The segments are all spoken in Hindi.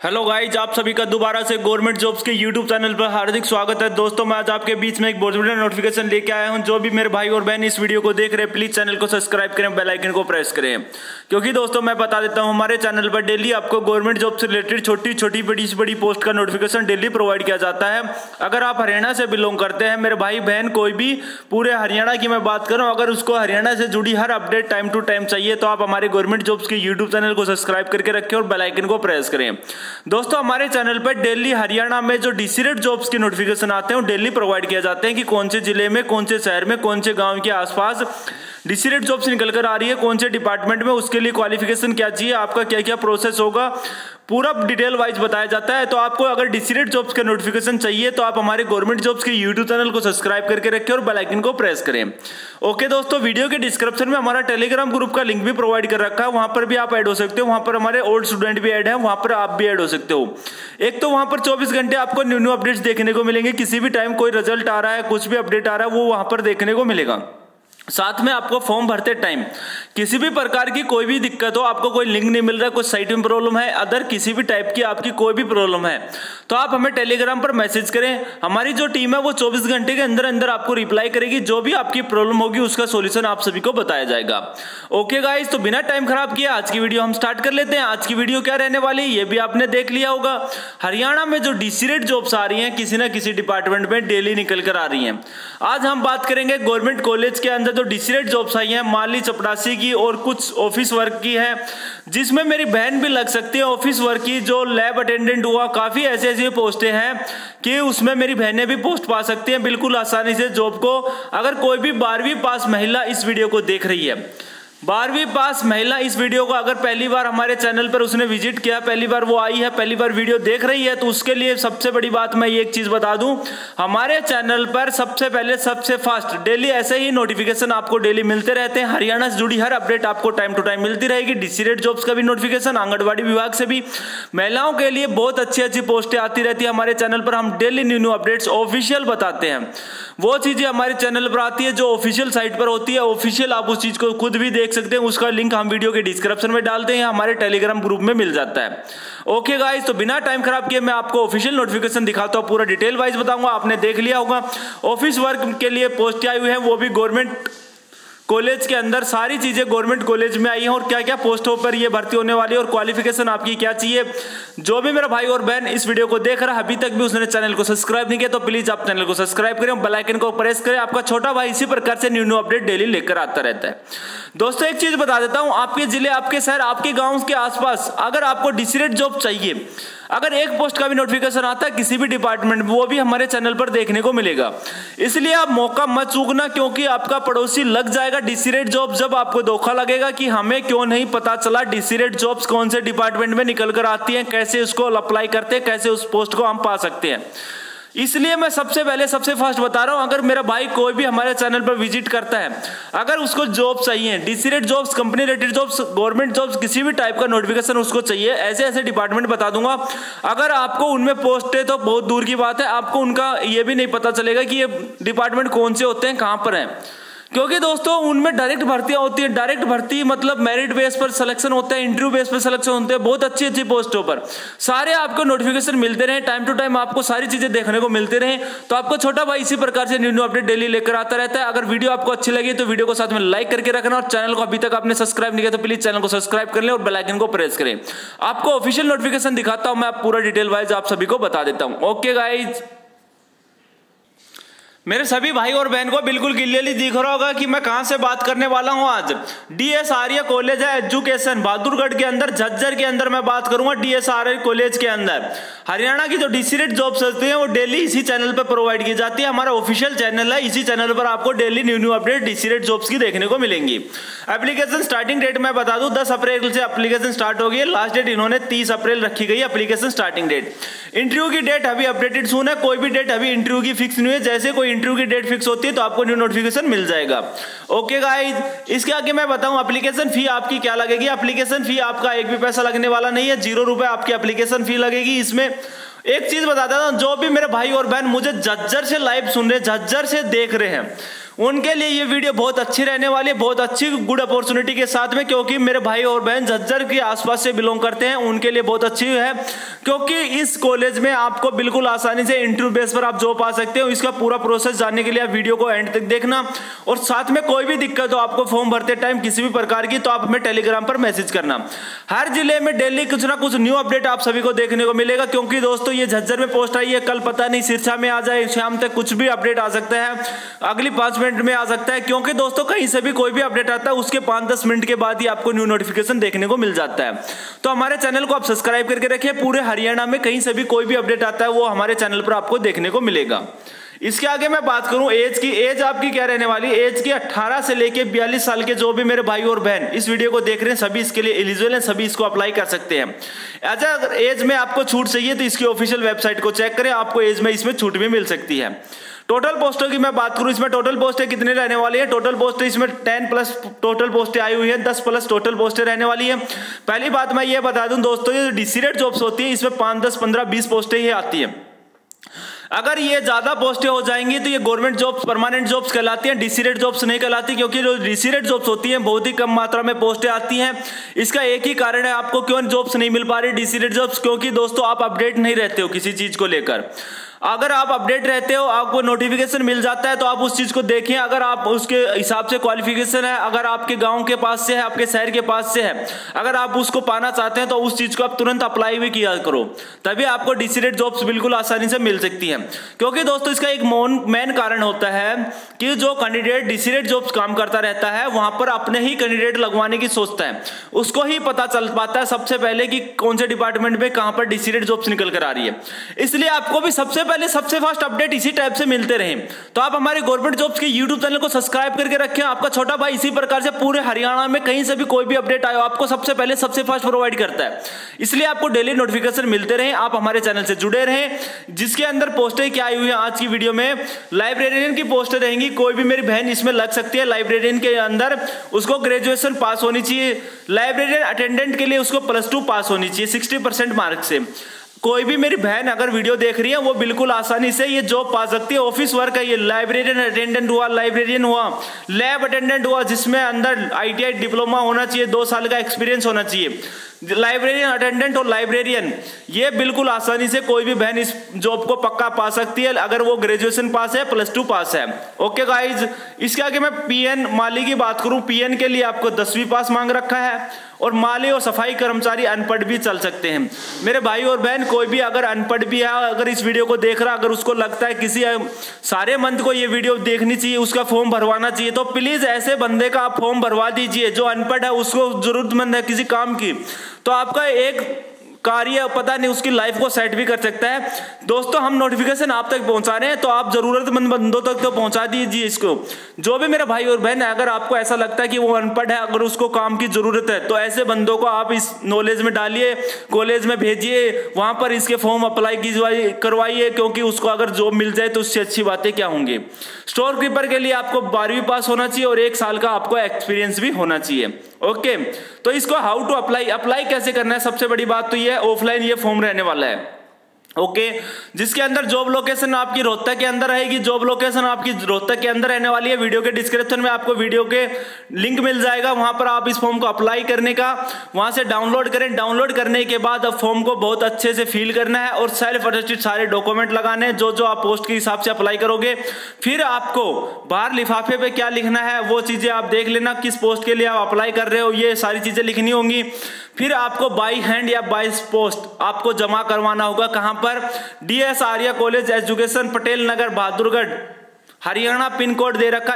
हेलो गाइज, आप सभी का दोबारा से गवर्नमेंट जॉब्स के यूट्यूब चैनल पर हार्दिक स्वागत है। दोस्तों, मैं आज आपके बीच में एक बहुत बड़ा नोटिफिकेशन लेके आया हूं। जो भी मेरे भाई और बहन इस वीडियो को देख रहे हैं, प्लीज चैनल को सब्सक्राइब करें, बेल आइकन को प्रेस करें, क्योंकि दोस्तों मैं बता देता हूं, हमारे चैनल पर डेली आपको गवर्नमेंट जॉब से रिलेटेड छोटी छोटी बड़ी से बड़ी पोस्ट का नोटिफिकेशन डेली प्रोवाइड किया जाता है। अगर आप हरियाणा से बिलोंग करते हैं, मेरे भाई बहन कोई भी पूरे हरियाणा की मैं बात करूँ, अगर उसको हरियाणा से जुड़ी हर अपडेट टाइम टू टाइम चाहिए तो आप हमारे गवर्नमेंट जॉब्स के यूट्यूब चैनल को सब्सक्राइब करके रखें और बेल आइकन को प्रेस करें। दोस्तों, हमारे चैनल पर डेली हरियाणा में जो डीसी जॉब्स के नोटिफिकेशन आते हैं वो डेली प्रोवाइड किए जाते हैं कि कौन से जिले में, कौन से शहर में, कौन से गांव के आसपास डीसी जॉब्स निकल कर आ रही है, कौन से डिपार्टमेंट में, उसके लिए क्वालिफिकेशन क्या चाहिए, आपका क्या क्या प्रोसेस होगा, पूरा डिटेल वाइज बताया जाता है। तो आपको अगर डीसी जॉब्स का नोटिफिकेशन चाहिए तो आप हमारे गवर्नमेंट जॉब्स के यूट्यूब चैनल को सब्सक्राइब करके रखें और बेल आइकन को प्रेस करें। ओके दोस्तों, वीडियो के डिस्क्रिप्शन में हमारा टेलीग्राम ग्रुप का लिंक भी प्रोवाइड कर रखा है, वहां पर भी आप ऐड हो सकते हो। वहां पर हमारे ओल्ड स्टूडेंट भी ऐड है, वहां पर आप भी ऐड हो सकते हो। एक तो वहां पर 24 घंटे आपको न्यू अपडेट्स देखने को मिलेंगे, किसी भी टाइम कोई रिजल्ट आ रहा है, कुछ भी अपडेट आ रहा है, वो वहां पर देखने को मिलेगा। साथ में आपको फॉर्म भरते टाइम किसी भी प्रकार की कोई भी दिक्कत हो, आपको कोई लिंक नहीं मिल रहा है, कोई साइट में प्रॉब्लम है, अदर किसी भी टाइप की आपकी कोई भी प्रॉब्लम है, तो आप हमें टेलीग्राम पर मैसेज करें। हमारी जो टीम है वो 24 घंटे के अंदर अंदर आपको रिप्लाई करेगी। जो भी आपकी प्रॉब्लम होगी उसका सॉल्यूशन आप सभी को बताया जाएगा। ओके गाइस, तो बिना टाइम खराब किए आज की वीडियो हम स्टार्ट कर लेते हैं। आज की वीडियो क्या रहने वाली है ये भी आपने देख लिया होगा। हरियाणा में जो डीसी जॉब्स आ रही है किसी ना किसी डिपार्टमेंट में डेली निकल कर आ रही है। आज हम बात करेंगे गवर्नमेंट कॉलेज के अंदर जो डीसी जॉब्स आई हैं, माली चपरासी की और कुछ ऑफिस वर्क की है, जिसमें मेरी बहन भी लग सकती है। ऑफिस वर्क की जो लैब अटेंडेंट हुआ, काफी ऐसी ऐसी पोस्टें हैं कि उसमें मेरी बहनें भी पोस्ट पा सकती हैं बिल्कुल आसानी से जॉब को। अगर कोई भी 12वीं पास महिला इस वीडियो को देख रही है, 12वीं पास महिला इस वीडियो को अगर पहली बार हमारे चैनल पर उसने विजिट किया, पहली बार वो आई है, पहली बार वीडियो देख रही है, तो उसके लिए सबसे बड़ी बात मैं ये एक चीज बता दूं, हमारे चैनल पर सबसे पहले सबसे फास्ट डेली ऐसे ही नोटिफिकेशन आपको डेली मिलते रहते हैं। हरियाणा से जुड़ी हर अपडेट आपको टाइम टू टाइम मिलती रहेगी। डीसी जॉब्स का भी नोटिफिकेशन, आंगनबाड़ी विभाग से भी, महिलाओं के लिए बहुत अच्छी अच्छी पोस्टें आती रहती है हमारे चैनल पर। हम डेली न्यू अपडेट्स ऑफिशियल बताते हैं। वो चीजें हमारे चैनल पर आती है जो ऑफिशियल साइट पर होती है, ऑफिशियल आप उस चीज को खुद भी देख सकते हैं। उसका लिंक हम वीडियो के डिस्क्रिप्शन में डालते हैं, हमारे टेलीग्राम ग्रुप में मिल जाता है। ओके गाइस, तो बिना टाइम खराब किए मैं आपको ऑफिशियल नोटिफिकेशन दिखाता हूं, पूरा डिटेल वाइज बताऊंगा। आपने देख लिया होगा ऑफिस वर्क के लिए पोस्ट आई हुई है, वो भी गवर्नमेंट कॉलेज के अंदर। सारी चीजें गवर्नमेंट कॉलेज में आई हैं और क्या क्या पोस्टों पर ये भर्ती होने वाली है और क्वालिफिकेशन आपकी क्या चाहिए। जो भी मेरा भाई और बहन इस वीडियो को देख रहा है, अभी तक भी उसने चैनल को सब्सक्राइब नहीं किया, तो प्लीज आप चैनल को सब्सक्राइब करें, बेल आइकन को प्रेस करें। आपका छोटा भाई इसी प्रकार से न्यू अपडेट डेली लेकर आता रहता है। दोस्तों, एक चीज बता देता हूं, आपके जिले, आपके शहर, आपके गांव के आसपास अगर आपको डीसी जॉब चाहिए, अगर एक पोस्ट का भी नोटिफिकेशन आता है किसी भी डिपार्टमेंट में, वो भी हमारे चैनल पर देखने को मिलेगा। इसलिए आप मौका मत चूकना, क्योंकि आपका पड़ोसी लग जाएगा डीसी जॉब। जब आपको धोखा लगेगा कि हमें क्यों नहीं पता चला डीसी जॉब्स कौन से डिपार्टमेंट में निकल कर आती हैं, कैसे उसको अप्लाई करते हैं, कैसे उस पोस्ट को हम पा सकते हैं। इसलिए मैं सबसे पहले सबसे फास्ट बता रहा हूं, अगर मेरा भाई कोई भी हमारे चैनल पर विजिट करता है, अगर उसको जॉब चाहिए, DC jobs, company related jobs, government jobs, किसी भी टाइप का नोटिफिकेशन उसको चाहिए, ऐसे ऐसे डिपार्टमेंट बता दूंगा। अगर आपको उनमें पोस्ट है तो बहुत दूर की बात है, आपको उनका ये भी नहीं पता चलेगा कि ये डिपार्टमेंट कौन से होते हैं, कहां पर हैं, क्योंकि दोस्तों उनमें डायरेक्ट भर्तियां होती है। डायरेक्ट भर्ती मतलब मेरिट बेस पर सिलेक्शन होता है, इंटरव्यू बेस पर सिलेक्शन होते हैं, बहुत अच्छी अच्छी पोस्टों पर। सारे आपको नोटिफिकेशन मिलते रहे, टाइम टू टाइम आपको सारी चीजें देखने को मिलते रहे, तो आपको छोटा भाई इसी प्रकार से न्यू अपडेट डेली लेकर आता रहता है। अगर वीडियो आपको अच्छी लगी तो वीडियो को साथ में लाइक करके रखना, और चैनल को अभी तक आपने सब्सक्राइब नहीं किया तो प्लीज चैनल को सब्सक्राइब कर लें और बेल आइकन को प्रेस करें। आपको ऑफिशियल नोटिफिकेशन दिखाता हूं, मैं पूरा डिटेल वाइज आप सभी को बता देता हूं। ओके गाइज, मेरे सभी भाई और बहन को बिल्कुल क्लियरली दिख रहा होगा कि मैं कहां से बात करने वाला हूं। आज डीएस आर्य कॉलेज है एजुकेशन, बहादुरगढ़ के अंदर, झज्जर के अंदर मैं बात करूंगा डीएस आर्य कॉलेज के अंदर। हरियाणा की जो डीसी जॉब्स होती है वो डेली इसी चैनल पर प्रोवाइड की जाती है। हमारा ऑफिशियल चैनल है, इसी चैनल पर आपको daily new update DC jobs की देखने को मिलेंगी। एप्लीकेशन स्टार्टिंग डेट मैं बता दूं, 10 अप्रैल से एप्लीकेशन स्टार्ट होगी। लास्ट डेट इन्होंने 30 अप्रैल रखी गई एप्लीकेशन स्टार्टिंग डेट। इंटरव्यू की डेट अभी अपडेटेड सून है, कोई भी डेट अभी इंटरव्यू की फिक्स नहीं है। जैसे कोई इंटरव्यू की डेट फिक्स होती है तो आपको न्यू नोटिफिकेशन मिल जाएगा। ओके गाइज, इसके आगे मैं बताऊं एप्लीकेशन फी आपकी क्या लगेगी। एप्लीकेशन फी आपका एक भी पैसा लगने वाला नहीं है, 0 रुपए आपकी एप्लीकेशन फी लगेगी। इसमें एक चीज बताता हूं, जो भी मेरे भाई और बहन मुझे झज्जर से लाइव सुन रहे, झज्जर से देख रहे हैं, उनके लिए ये वीडियो बहुत अच्छी रहने वाली है, बहुत अच्छी गुड अपॉर्चुनिटी के साथ में, क्योंकि मेरे भाई और बहन झज्जर के आसपास से बिलोंग करते हैं, उनके लिए बहुत अच्छी है। क्योंकि इस कॉलेज में आपको बिल्कुल आसानी से इंटरव्यू बेस पर आप जॉब पा सकते हो। इसका पूरा प्रोसेस जानने के लिए आप वीडियो को एंड तक देखना, और साथ में कोई भी दिक्कत हो आपको फॉर्म भरते टाइम किसी भी प्रकार की, तो आप हमें टेलीग्राम पर मैसेज करना। हर जिले में डेली कुछ ना कुछ न्यू अपडेट आप सभी को देखने को मिलेगा, क्योंकि दोस्तों ये झज्जर में पोस्ट आई है, कल पता नहीं सिरसा में आ जाए, शाम तक कुछ भी अपडेट आ सकता है, अगली 5 मिनट में आ सकता है। क्योंकि दोस्तों कहीं से भी कोई भी अपडेट आता है उसके 5-10 मिनट के बाद ही आपको न्यू नोटिफिकेशन देखने को मिल जाता है। तो हमारे चैनल को आप सब्सक्राइब करके रखिए, पूरे हरियाणा में कहीं से भी कोई भी अपडेट आता है वो हमारे चैनल पर आपको देखने को मिलेगा। इसके आगे मैं बात करूं एज की, एज आपकी क्या रहने वाली है? एज की 18 से लेके 42 साल के जो भी मेरे भाई और बहन इस वीडियो को देख रहे हैं सभी इसके लिए एलिजिबल हैं, सभी इसको अप्लाई कर सकते हैं। अगर एज में आपको छूट चाहिए तो इसकी ऑफिशियल वेबसाइट को चेक करें, आपको एज में इसमें छूट भी मिल सकती है। टोटल पोस्टों की मैं बात करूं, इसमें टोटल पोस्टें कितने रहने वाली है? टोटल पोस्टें इसमें 10+ टोटल पोस्टें आई हुई है, 10+ टोटल पोस्टें रहने वाली है। पहली बात मैं ये बता दूं दोस्तों, ये डिसीडेड जॉब्स होती है इसमें 5, 10, 15, 20 पोस्टें ही आती है। अगर ये ज्यादा पोस्टें हो जाएंगी तो ये गवर्नमेंट जॉब्स, परमानेंट जॉब्स कहलाती हैं, डिसीडेड जॉब्स नहीं कहलाती, क्योंकि जो डिसीडेड जॉब्स होती हैं बहुत ही कम मात्रा में पोस्टें आती हैं। इसका एक ही कारण है आपको क्यों जॉब्स नहीं मिल पा रही डिसीडेड जॉब्स, क्योंकि दोस्तों आप अपडेट नहीं रहते हो किसी चीज को लेकर। अगर आप अपडेट रहते हो, आपको नोटिफिकेशन मिल जाता है तो आप उस चीज को देखें, अगर आप उसके हिसाब से क्वालिफिकेशन है, अगर आपके गांव के पास से है, आपके शहर के पास से है, अगर आप उसको पाना चाहते हैं तो उस चीज को आप तुरंत अप्लाई भी किया करो, तभी आपको डिसीडेड जॉब्स बिल्कुल आसानी से मिल सकती है। क्योंकि दोस्तों इसका एक मेन कारण होता है कि जो कैंडिडेट डिसीडेड जॉब्स काम करता रहता है वहां पर अपने ही कैंडिडेट लगवाने की सोचता है, उसको ही पता चल पाता है सबसे पहले कि कौन से डिपार्टमेंट में कहां पर डिसीडेड जॉब्स निकल कर आ रही है। इसलिए आपको भी सबसे फास्ट अपडेट इसी टाइप से मिलते रहे, तो आप हमारे गवर्नमेंट जॉब्स के यूट्यूब चैनल को सब्सक्राइब करके रखें। आपका छोटा भाई इसी प्रकार से पूरे हरियाणा में कहीं से भी कोई भी अपडेट आयो आपको सबसे पहले सबसे फास्ट प्रोवाइड करता है, इसलिए आपको डेली नोटिफिकेशन मिलते रहे। आप हमारे चैनल से जुड़े रहें, जिसके अंदर पोस्टें क्या आई हुई है आज की वीडियो में, लाइब्रेरियन की पोस्टें रहेंगी। कोई भी मेरी बहन इसमें लग सकती है। लाइब्रेरियन के अंदर उसको ग्रेजुएशन पास होनी चाहिए, लाइब्रेरियन अटेंडेंट के लिए उसको +2 पास होनी चाहिए 60% मार्क से। कोई भी मेरी बहन अगर वीडियो देख रही है वो बिल्कुल आसानी से ये जॉब पा सकती है। ऑफिस वर्क है, ये लाइब्रेरियन अटेंडेंट हुआ, लाइब्रेरियन हुआ, लैब अटेंडेंट हुआ, जिसमें अंदर ITI डिप्लोमा होना चाहिए, 2 साल का एक्सपीरियंस होना चाहिए। लाइब्रेरियन अटेंडेंट और लाइब्रेरियन ये बिल्कुल आसानी से कोई भी बहन इस जॉब को पक्का पा सकती है अगर वो ग्रेजुएशन पास है, +2 पास है। ओके गाइज, इसके आगे मैं PN माली की बात करूं, PN के लिए आपको 10वीं पास मांग रखा है, और माली और सफाई कर्मचारी अनपढ़ भी चल सकते हैं। मेरे भाई और बहन कोई भी अगर अनपढ़ भी है, अगर इस वीडियो को देख रहा, अगर उसको लगता है किसी सारे मंथ को ये वीडियो देखनी चाहिए, उसका फॉर्म भरवाना चाहिए, तो प्लीज ऐसे बंदे का आप फॉर्म भरवा दीजिए जो अनपढ़ है, उसको जरूरतमंद है किसी काम की, तो आपका एक कार्य पता नहीं उसकी लाइफ को सेट भी कर सकता है। दोस्तों हम नोटिफिकेशन आप तक पहुंचा रहे हैं, तो आप जरूरतमंद बंदों तक तो पहुंचा दीजिए इसको। जो भी मेरे भाई और बहन है, अगर आपको ऐसा लगता है कि वो अनपढ़ है, अगर उसको काम की जरूरत है, तो ऐसे बंदों को आप इस नॉलेज में डालिए, कॉलेज में भेजिए, वहां पर इसके फॉर्म अप्लाई करवाइए, क्योंकि उसको अगर जॉब मिल जाए तो उससे अच्छी बातें क्या होंगी। स्टोर कीपर के लिए आपको 12वीं पास होना चाहिए और 1 साल का आपको एक्सपीरियंस भी होना चाहिए। ओके, तो इसको हाउ टू अप्लाई कैसे करना है? सबसे बड़ी बात तो ये ऑफलाइन ये फॉर्म रहने वाला है। ओके, जिसके अंदर जॉब लोकेशन आपकी रोहतक के अंदर रहेगी, जॉब लोकेशन आपकी रोहतक के अंदर रहने वाली है। वीडियो के डिस्क्रिप्शन में आपको वीडियो के लिंक मिल जाएगा, वहां पर आप इस फॉर्म को अप्लाई करने का वहां से डाउनलोड करें। डाउनलोड करने के बाद अब फॉर्म को बहुत अच्छे से फिल करना है और सेल्फ अटेस्टेड सारे डॉक्यूमेंट लगाने हैं जो आप पोस्ट के हिसाब से अप्लाई करोगे। फिर आपको बाहर लिफाफे पे क्या लिखना है वो चीजें आप देख लेना, किस पोस्ट के लिए आप अप्लाई कर रहे हो, ये सारी चीजें लिखनी होंगी। फिर आपको बाई हैंड या बाई पोस्ट आपको जमा करवाना होगा, कहां पर? DS Arya college education, Patel Nagar, Bahadurgarh, Haryana. Pin code दे रखा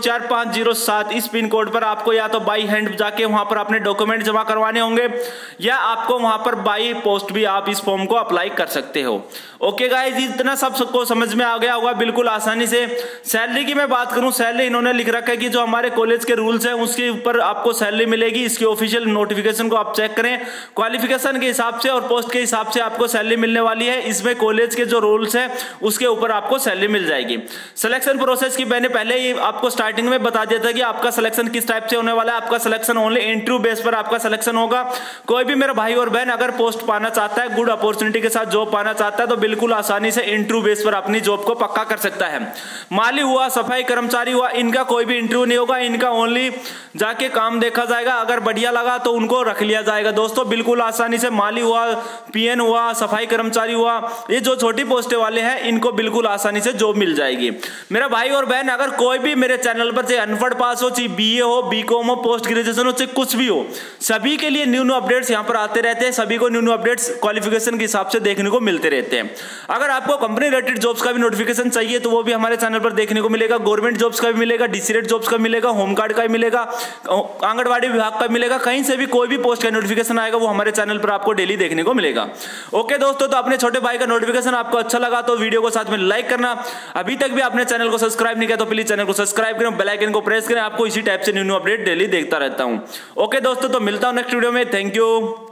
124507। इस पिन कोड पर आपको या तो बाई हैंड जाके वहां पर अपने डॉक्यूमेंट जमा करवाने होंगे, या आपको वहां पर बाई पोस्ट भी आप इस फॉर्म को अप्लाई कर सकते हो। ओके गाइस, इतना सबको समझ में आ गया होगा बिल्कुल आसानी से। सैलरी की मैं बात करूं, सैलरी इन्होंने लिख रखा है कि जो हमारे कॉलेज के रूल्स हैं उसके ऊपर आपको सैलरी मिलेगी। इसकी ऑफिशियल नोटिफिकेशन को आप चेक करें, क्वालिफिकेशन के हिसाब से और पोस्ट के हिसाब से आपको सैलरी मिलने वाली है। इसमें कॉलेज के जो रूल्स हैं उसके ऊपर आपको सैलरी मिल जाएगी। सिलेक्शन सिलेक्शन प्रोसेस की मैंने पहले ही आपको स्टार्टिंग में बता दिया था कि आपका सिलेक्शन किस टाइप से होने वाला है। आपका सिलेक्शन ओनली इंटरव्यू बेस पर आपका सिलेक्शन होगा। कोई भी मेरा भाई और बहन अगर पोस्ट पाना चाहता है, गुड अपॉर्चुनिटी के साथ जॉब पाना चाहता है, तो बिल्कुल आसानी से इंटरव्यू बेस पर अपनी जॉब को पक्का कर सकता है। माली हुआ, सफाई कर्मचारी हुआ, इनका कोई भी इंटरव्यू नहीं होगा। इनका ओनली जाके काम देखा जाएगा, अगर बढ़िया लगा तो उनको रख लिया जाएगा। दोस्तों बिल्कुल आसानी से माली हुआ, पीएन हुआ, सफाई कर्मचारी हुआ, ये जो छोटी पोस्टें वाले हैं इनको बिल्कुल आसानी से जॉब मिल जाएगी। मेरा भाई और बहन अगर कोई भी मेरे चैनल पर चाहे अनपढ़ पास हो, चाहे बीए हो, बीकॉम हो, पोस्ट ग्रेजुएशन हो, चाहे कुछ भी हो, सभी के लिए न्यू न्यू अपडेट्स यहाँ पर आते रहते हैं। सभी को न्यू न्यू अपडेट्स क्वालिफिकेशन के हिसाब से देखने को मिलते रहते हैं। अगर आपको कंपनी रिलेटेड जॉब्स का भी नोटिफिकेशन चाहिए तो वो भी हमारे चैनल पर देखने को मिलेगा। गवर्नमेंट जॉब्स का भी मिलेगा, डीसी जॉब्स का मिलेगा, होम गार्ड का भी मिलेगा, आंगनबाड़ी विभाग का मिलेगा। कहीं से भी कोई भी पोस्ट का नोटिफिकेशन आएगा वो हमारे चैनल पर आपको डेली देखने को मिलेगा। ओके दोस्तों, तो अपने छोटे भाई का नोटिफिकेशन आपको अच्छा लगा तो वीडियो को साथ में लाइक करना। अभी तक भी आपने चैनल को सब्सक्राइब नहीं किया तो प्लीज चैनल को सब्सक्राइब करें, बेल आइकन को प्रेस करें। आपको इसी टाइप से न्यू न्यू अपडेट डेली देखता रहता हूं। ओके दोस्तों, तो मिलता हूं नेक्स्ट वीडियो में। Thank you.